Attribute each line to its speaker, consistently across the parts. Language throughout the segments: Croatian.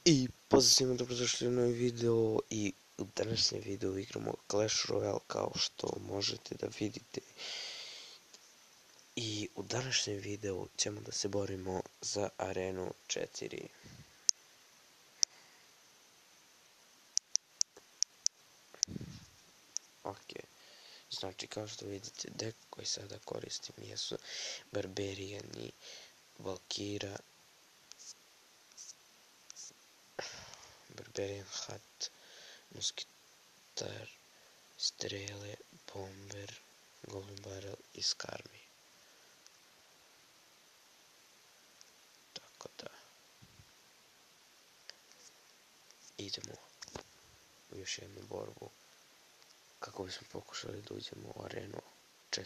Speaker 1: I pozdrav svima, dobrodošli u novi video i u današnjem videu igramo Clash Royale kao što možete da vidite. I u današnjem videu ćemo da se borimo za arenu 4. Ok, znači kao što vidite dek koji sada koristim jesu Barbarian i Valkyra. Barbarian Hat, Muskitar, Strele, Bomber, Golden Barrel i Skarmi. Tako da idemo u još jednu borbu kako bismo pokušali da uđemo u arenu 4.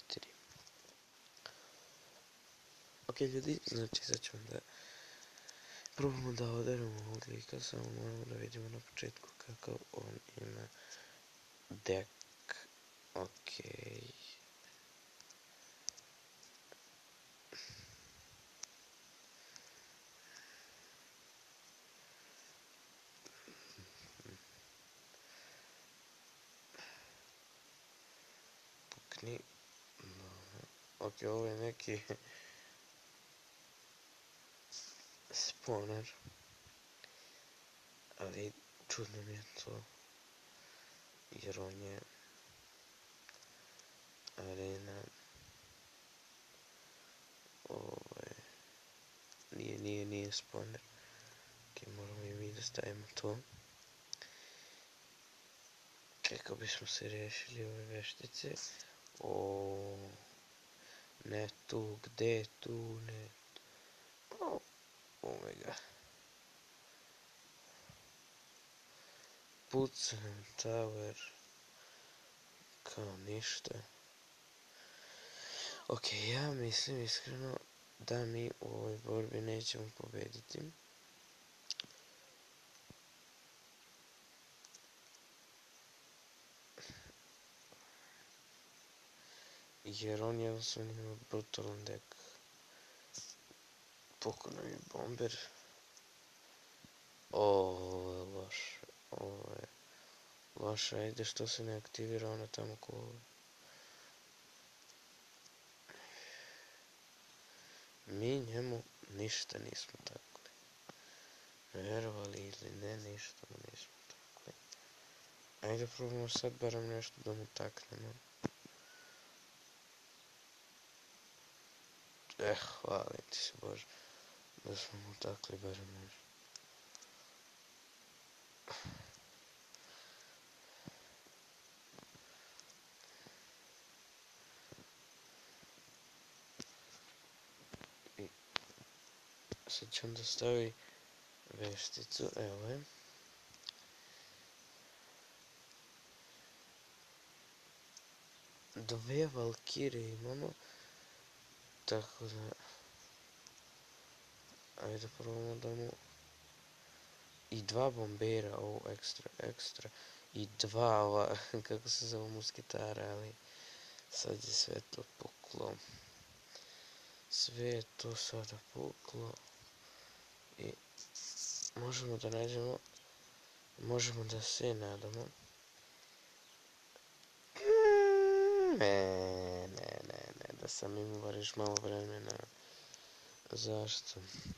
Speaker 1: Ok ljudi, znači sad ćemo da probamo da oderamo ovog lika, samo moramo da vidimo na početku kakav on ima dek. Ok. Pukni. Ok, ovo je neki spawner, ali čudno mi je to, jer on je arena, nije spawner. Ok, moramo i mi da stavimo to kako bismo se rešili ove veštice. Ne tu, gde tu, ne tu. Omega. Pucam tower kao ništa. Ok, ja mislim iskreno da mi u ovoj borbi nećemo pobediti. Jer on jednostavno ima brutalan dek. Poko nam je bomber. Ovo je loše. Ovo je loše. Ajde što se ne aktivira ona tamo ko... Mi njemu ništa nismo takli. Verovali ili ne, ništa mu nismo takli. Ajde probamo sad barem nešto da mu taknemo. Hvalim ti se Bože da smo mu takli barem nešto. I sad će onda stavi vešticu, evo je. Dve Valkire imamo, tako da ajde probamo da mu i dva bombera, ovo ekstra i dva ova, kako se zove, muskitara, ali sad je sve to puklo. Sve je to sada puklo i možemo da nađemo, možemo da se nadamo. Ne, da sam imao bar još malo vremena. Zašto?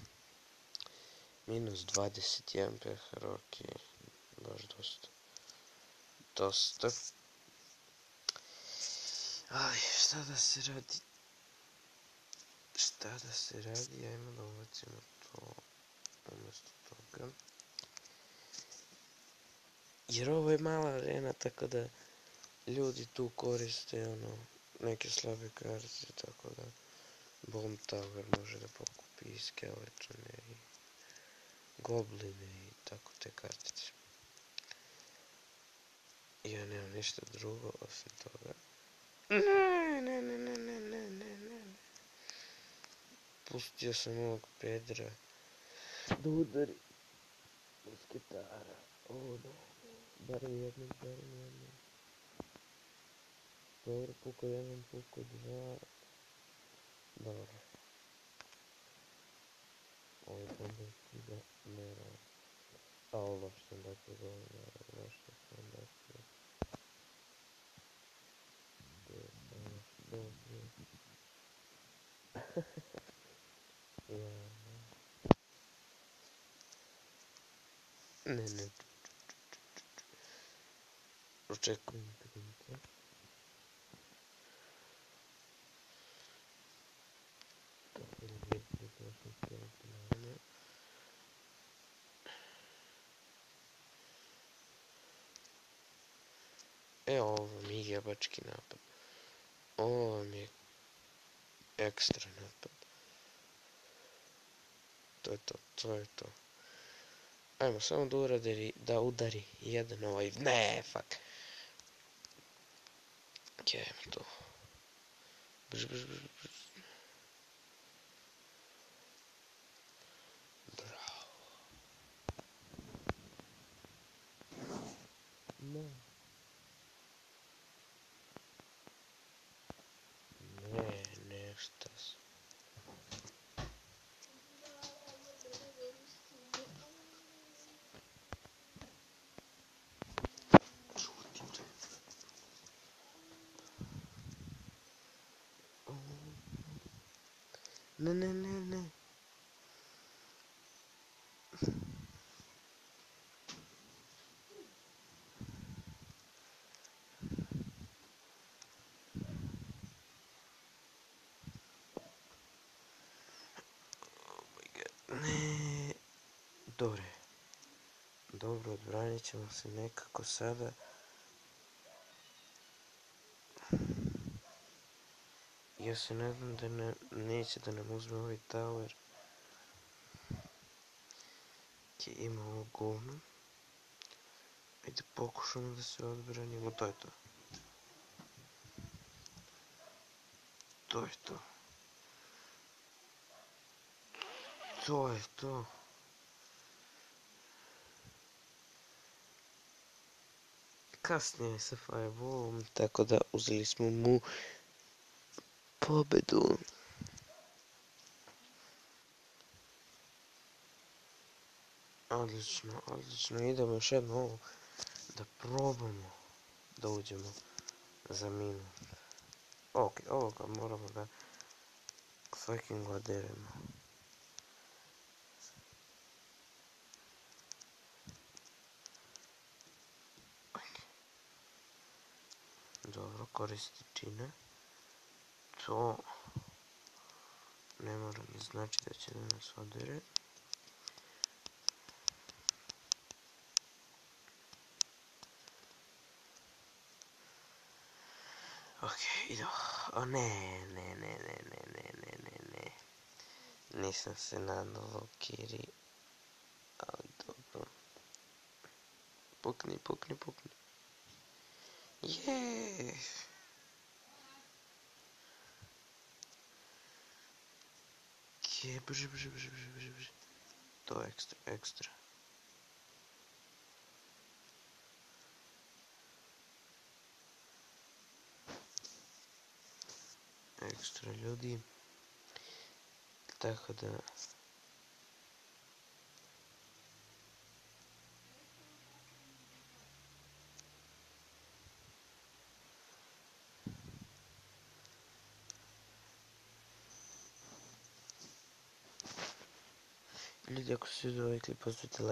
Speaker 1: Minus 21 pehar, ok, baš dosta. Ali šta da se radi, ajmo da ubacimo to umjesto toga. Jer ovo je mala arena, tako da ljudi tu koriste neke slabe karte, tako da Bomb Tower može da pokupi i skeletone i gobline i tako te kartice. Ja nemam ništa drugo osim toga. Ne. Pustio sam ovog pedra da udari musketara. Barem jednom. Dobro, puko 1, puko 2. Dobro. Ovaj bomber stiga ne radi. A ovlašten, dakle, govorim, nešto sam, dakle, gdje je samo što je, ja, ne, očekujem printer. Tako da vidite to sam htjela ponavljati. Ovo vam je jebački napad. Ovo vam je ekstra napad. To je to. Ajmo samo da udari jedan ovaj, ne, fuck. Ajmo to. Brž. Bravo. Ne. Nešto sam. Ne. Ne. Dobro, odbranit ćemo se nekako sada. Ja se nadam da neće da nam uzme ovaj tower. Ima ovo govno. Ajde pokušamo da se odbranimo, to je to. To je to. Kasnije sa Firewallom, tako da uzeli smo mu pobedu. Odlično, idemo još jedno ovo da probamo da uđemo za minut. Ok, ovoga moramo da fucking gladeremo. Dobro, koristi čine. To ne mora ni znači da će da nas odere. Ok, idemo. O ne. Nisam se nadalo, Kiri. Ali dobro. Pukni. Jeee. Brže. To je ekstra. Ekstra ljudi. Tako da... Ljudi, ako se sviđa ovaj klip, ostavite like.